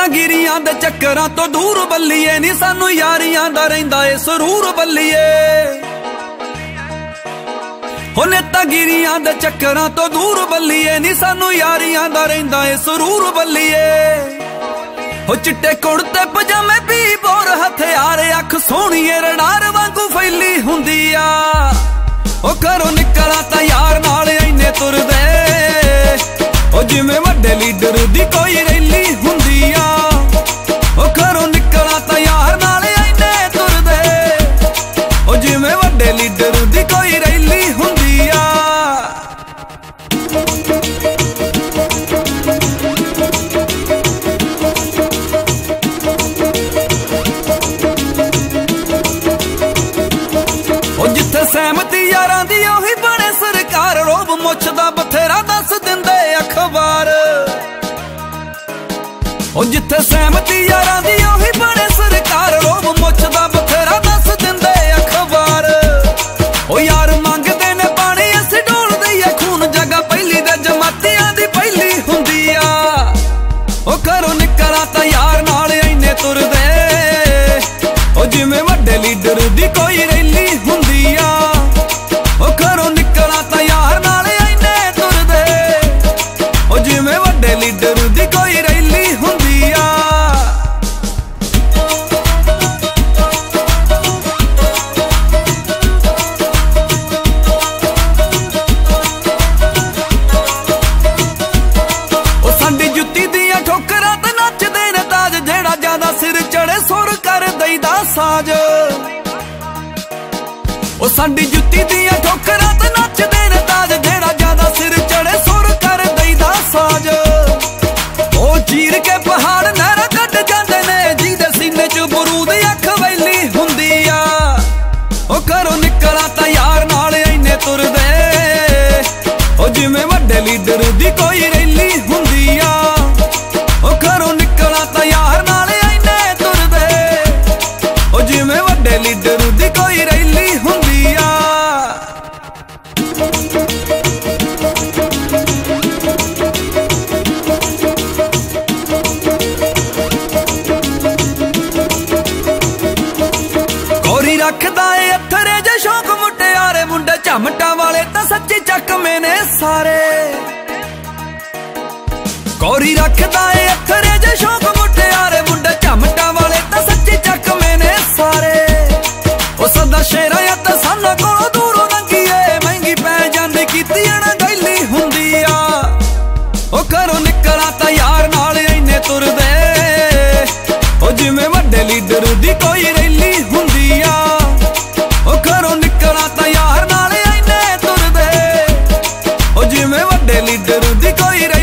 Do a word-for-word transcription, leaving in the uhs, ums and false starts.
नेतागिरियां दे चक्करां तो दूर बल्लीए नी सानू यारियां दा रहिंदा ए सरूर बल्लीए। हो नेतागिरियां दे चक्करां तो दूर बल्लीए नी सानू यारियां दा रहिंदा ए सरूर बल्लीए। हो चिट्टे कुड़ते पजामे भी बोर हथियार अख सोहणीए रडार वांगू फैली हुंदी आ। ओ घरों निकला तां यार नाल इन्ने तुरदे ओ जिवें वड्डे लीडर दी कोई रैली हुंदी आ। ओ घरों निकला तां यार नाल इन्ने तुरदे ओ जिवें वड्डे लीडर दी कोई रैली हुंदी आ। ओ जिथे सहमति यारां दी ओही बने सरकार रोब मुछदा बथेरा दस दिंदे अखबार। ओ जिथे सहमति यारां दी ओही बने सरकार रोब मुछदा बथेरा दस दिंदे अखबार। ओ यार मंगदे ने पानी अस ढोल दईए खून जगह पहली दे जमातियां दी पहली हुंदी आ। ओ घरों निकला तां यार नाल इन्ने तुरदे ओ जिवें वड्डे लीडर दी कोई रैली हुंदी आ। ओ घरों निकला तां यार नाल इन्ने तुरदे ओ जिवें वड्डे लीडर दी कोई रैली हुंदी आ। ओ साडी जुत्ती दियां ठोकरां ते नचदे ने ताज जेड़ा ज्यादा सिर चढ़े सुर कर दईदा साज। ओ साडी जुत्ती दियां ठोकरां ते नचदे ने ताज जेड़ा ज्यादा सिर चढ़े सुर कर दईदा साज। ओ चीर के पहाड़ नहरा कट जांदे ने जिहदे सीने च बरूद अख वैली हुंदी आ। ओ घरों निकला तां यार नाल इन्ने तुरदे ओ जिवें वड्डे लीडर दी कोई रैली हुंदी आ। ओ घरों निकला तां यार नाल इन्ने तुरदे ओ जिवें वड्डे लीडर दी कोई रैली हुंदी आ। कोरी रखदा ए अथरे जे शौक मुटियारे मुंडे झमटा वाले तां सच्ची चकमे ने सारे। कोरी रखदा ए अथरे जे शौक मुटियारे मुंडे झमटा वाले तां सच्ची चकमे ने सारे। ओ सदा शेरा या तां साना कोलों दूरों लंघीए महंगी पै जांदी कीती ना गैली हुंदी आ। ओ घरों निकला तां यार नाल इन्ने तुरदे ओ जिवें वड्डे लीडर दी कोई रैली हुंदी आ। ओ घरों निकला तां यार नाल इन्ने तुरदे ओ जिवें वड्डे लीडर दी कोई रैली